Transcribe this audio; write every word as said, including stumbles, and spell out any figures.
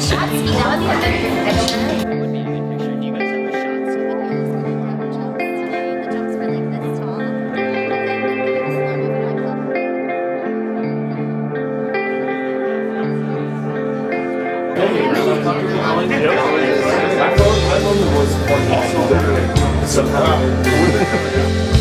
shot speed. That would be a good picture. That would be a good picture. Do you guys have a shot My phone, my phone was somehow.